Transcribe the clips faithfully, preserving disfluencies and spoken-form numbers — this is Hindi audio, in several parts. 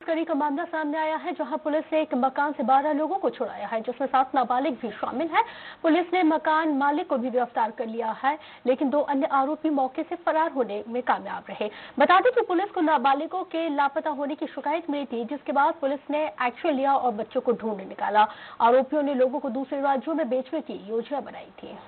तस्करी का मामला सामने आया है, जहां पुलिस ने एक मकान से बारह लोगों को छुड़ाया है, जिसमें सात नाबालिग भी शामिल हैं। पुलिस ने मकान मालिक को भी गिरफ्तार कर लिया है, लेकिन दो अन्य आरोपी मौके से फरार होने में कामयाब रहे। बता दें कि पुलिस को नाबालिगों के लापता होने की शिकायत मिली थी, जिसके बाद पुलिस ने एक्शन लिया और बच्चों को ढूंढ निकाला। आरोपियों ने लोगों को दूसरे राज्यों में बेचने की योजना बनाई थी।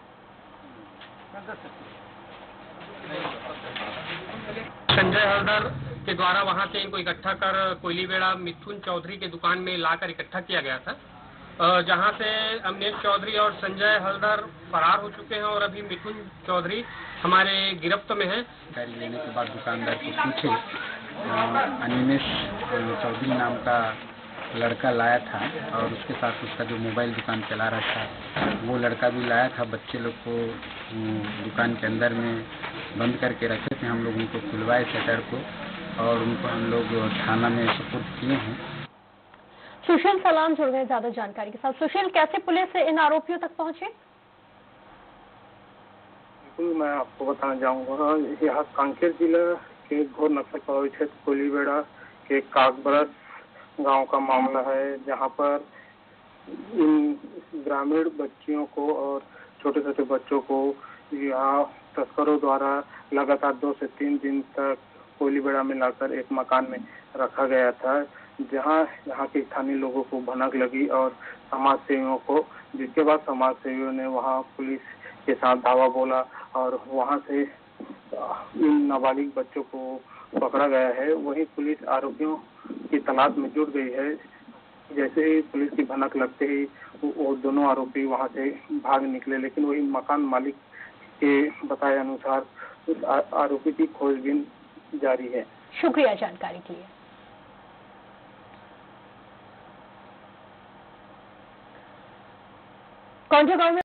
संजय हलदर के द्वारा वहां से इनको इकट्ठा कर कोयलीबेड़ा मिथुन चौधरी के दुकान में लाकर इकट्ठा किया गया था, जहां से अमनीश चौधरी और संजय हलदर फरार हो चुके हैं और अभी मिथुन चौधरी हमारे गिरफ्त में है। गाड़ी लेने के बाद दुकानदार को पूछे, अनिमेश चौधरी नाम का लड़का लाया था और उसके साथ उसका जो मोबाइल दुकान चला रहा था वो लड़का भी लाया था। बच्चे लोग को दुकान के अंदर में बंद करके रखे थे। हम लोग उनको खुलवाए शटर को और उनको हम लोग थाना में सुपुर्द किए हैं। सुशील सलाम जुड़ गए ज्यादा जानकारी के साथ। सुशील, कैसे पुलिस इन आरोपियों तक पहुंचे? बिल्कुल, मैं आपको बताना चाहूँगा, यहाँ कांकेर जिला के घोर नक्सल प्रभावित क्षेत्र कोयलीबेड़ा के काकबरस गांव का मामला है, जहां पर इन ग्रामीण बच्चियों को और छोटे छोटे बच्चों को यहाँ तस्करों द्वारा लगातार दो से तीन दिन तक कोयलीबेड़ा में लाकर एक मकान में रखा गया था, जहां यहाँ के स्थानीय लोगों को भनक लगी और समाज सेवियों को, जिसके बाद समाज सेवियों ने वहां पुलिस के साथ धावा बोला और वहां से इन नाबालिग बच्चों को पकड़ा गया है। वहीं पुलिस आरोपियों की तलाश में जुट गई है। जैसे ही पुलिस की भनक लगते ही वो दोनों आरोपी वहां से भाग निकले, लेकिन वही मकान मालिक के बताए अनुसार उस आरोपी की खोजबीन जारी है। शुक्रिया जानकारी के लिए। कौंडिया गांव में